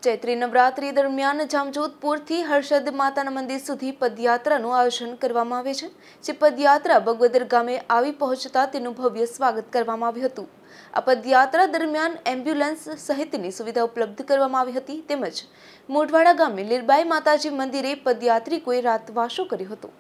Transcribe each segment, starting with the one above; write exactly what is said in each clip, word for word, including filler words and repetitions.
ચૈત્રી નવરાત્રી દરમિયાન જામજોધપુરથી હર્ષદ માતાના મંદિર સુધી પદયાત્રાનું આયોજન કરવામાં આવે છે। જે પદયાત્રા બગવદર ગામે આવી પહોંચતા તેનું ભવ્ય સ્વાગત કરવામાં આવ્યું હતું। આ પદયાત્રા દરમિયાન એમ્બ્યુલન્સ સહિતની સુવિધા ઉપલબ્ધ કરવામાં આવી હતી તેમજ મોઢવાડા ગામે લીરબાઈ માતાજી મંદિરે પદયાત્રિકોએ રાતવાસો કર્યો હતો।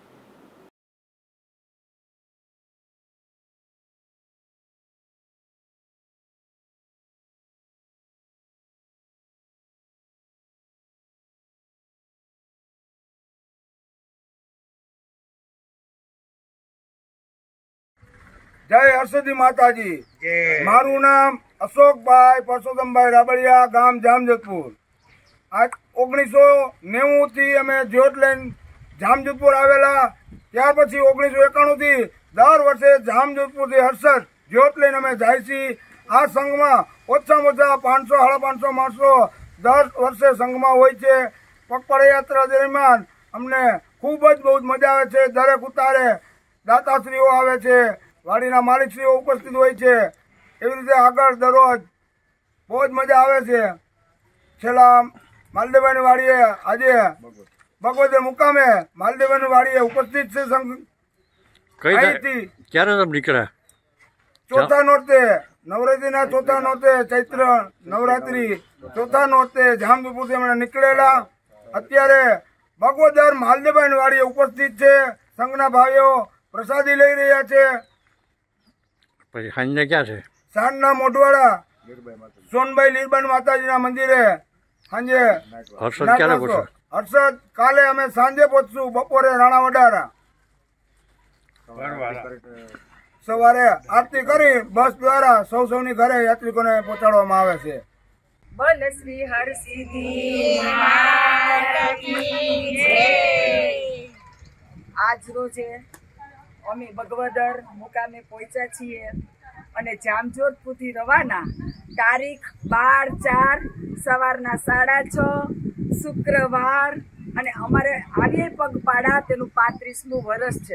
जय हर्षदी माताजी। मारू नाम अशोक भाई परसोत्तम भाई राबड़िया, गाम जामजोधपुर। आज ओगनीसो नेवु थी अमे ज्योत लईने जामजोधपुर आवेला। त्यार पछी ओगनीसो एकाणु थी दर वर्षे जामजोधपुर थी हर्षद ज्योत लईने अमे जाय छी। आ संघ में ओछामां ओछा पांच सौ साढ़ा पांच सौ माणसो दर वर्षे संघ में होय छे। पगपाळा यात्रा दरमियान अमने खूब ज बहुत मजा आवे छे। दरेक उतारे दाताश्रीओ आवे छे, वाड़ीना मालिकश्रीओ उपस्थित होय छे। एवी रीते आगळ दररोज बहुत मजा आवे छे। छेल्ला मालदेवनी वाड़ीए आजे बगवदर मुकामे मालदेवनी वाड़ीए उपस्थित छे। संघ कई क्यारे तम निकळ्या? चौथा नोरते नवरात्रिना चौथा नोरते चैत्र नवरात्रि चौथा नोरते जामजोधपुरथी अमे निकळेला। अत्यारे बगवदर मालदेवनी वाड़ीए उपस्थित छे। संघना भाईओ प्रसादी लई रह्या छे। પછી સાંજે ક્યાં છે? સાંજના મોઢવાડા સોનભાઈ લીરબાઈ માતાજીના મંદિરે સાંજે હર્ષદ ક્યારે પહોંચો? હર્ષદ કાલે અમે સાંજે પહોંચશું, બપોરે રાણા વડારા સવારે આરતી કરી બસ દ્વારા સૌ સૌની ઘરે યાત્રિકોને પહોંચાડવામાં આવે છે। બોલ શ્રી હરસિદ્ધિ માતા કી જય। આજ રોજે અમે બગવદર મુકામે પહોંચ્યા છીએ અને જામજોધપુરથી રવાના તારીખ બાર ચાર સવારના સાડા છ શુક્રવાર અને અમારે આવીએ પગપાળા તેનું પાંત્રીસમું વર્ષ છે,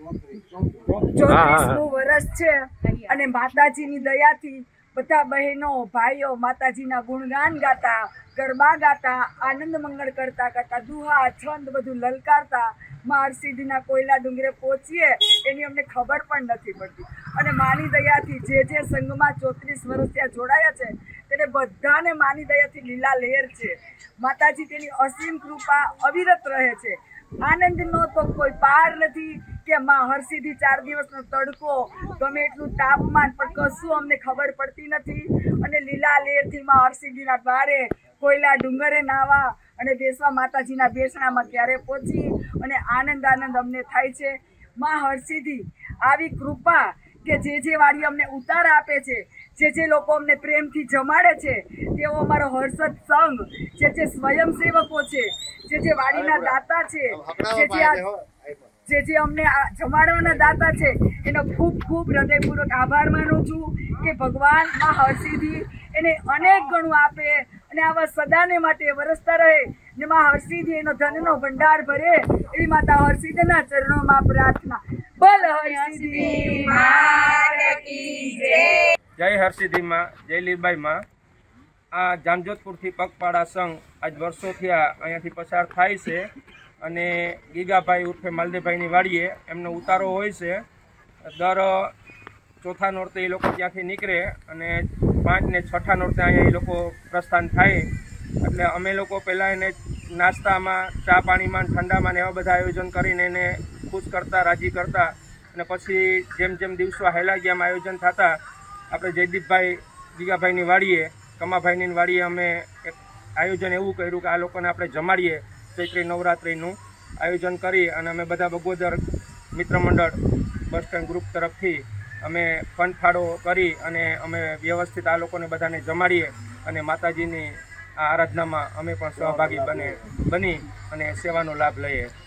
ચોત્રીસમું વર્ષ છે અને માતાજીની દયાથી બધા બહેનો ભાઈઓ માતાજીના ગુણગાન ગાતા, ગરબા ગાતા, આનંદ મંગળ કરતા કરતા દુહા છંદ બધું લલકારતા માં હરસિદ્ધિના કોયલા ડુંગરે પહોંચીએ એની અમને ખબર પણ નથી પડતી। અને માની દયાથી જે જે સંઘમાં ચોત્રીસ વર્ષ ત્યાં જોડાયા છે તેને બધાને માની દયાથી લીલા લહેર છે। માતાજી તેની અસીમ કૃપા અવિરત રહે છે। આનંદનો તો કોઈ પાર નથી કે માં હરસિદ્ધિ ચાર દિવસનો તડકો ગમે એટલું તાપમાન પણ કશું અમને ખબર પડતી નથી। અને લીલા લહેરથી માં હરસિદ્ધિના દ્વારે કોયલા ડુંગરે નાવા અને બેસવા માતાજીના બેસણામાં ક્યારે પહોંચી અને આનંદ આનંદ અમને થાય છે। માં હરસિદ્ધિ આવી કૃપા કે જે જે વાડી અમને ઉતાર આપે છે, જે જે લોકો અમને પ્રેમથી જમાડે છે તેઓ અમારો હર્ષદ સંઘ, જે જે સ્વયંસેવકો છે, જે જે વાડીના દાતા છે, જે જે આ જે જે અમને જમાડવાના દાતા છે એનો ખૂબ ખૂબ હૃદયપૂર્વક આભાર માનું છું કે ભગવાન માં હરસિદ્ધિ એને અનેક ગણું આપે અને આવા સદાને માટે વરસતા રહે ને માં હરસિદ્ધિ એનો ધનનો ભંડાર ભરે એવી માતા હરસિદ્ધિના ચરણોમાં પ્રાર્થના। બોલ હરસિદ્ધિ માતા કી જય। જય હરસિદ્ધિ માં, જય લીરબાઈ માં। આ જામજોધપુરથી પગપાળા સંઘ આજ વર્ષો થયા અહીંયાથી પસાર થાય છે અને ગીગાભાઈ ઉર્ફે માલદેવભાઈની વાડીએ એમનો ઉતારો હોય છે। દર ચોથા નોરતે એ લોકો ત્યાંથી નીકળે અને પાંચ ને છઠ્ઠા નોરતે અહીંયા એ લોકો પ્રસ્થાન થાય। એટલે અમે લોકો પહેલાં એને નાસ્તામાં, ચા પાણીમાં, ઠંડામાં ને એવા બધા આયોજન કરીને એને ખુશ કરતા, રાજી કરતા અને પછી જેમ જેમ દિવસો હેલા ગયા આયોજન થતા આપણે જયદીપભાઈ ગીગાભાઈની વાડીએ, કમાભાઈની વાડીએ અમે એક આયોજન એવું કર્યું કે આ લોકોને આપણે જમાડીએ। ચૈત્રી નવરાત્રિનું આયોજન કરી અને અમે બધા બગવદર મિત્ર મંડળ બસ સ્ટેન્ડ ગ્રુપ તરફથી અમે ફંડ ફાળો કરી અને અમે વ્યવસ્થિત આ લોકોને બધાને જમાડીએ અને માતાજીની આ આરાધનામાં અમે પણ સહભાગી બને બની અને સેવાનો લાભ લઈએ।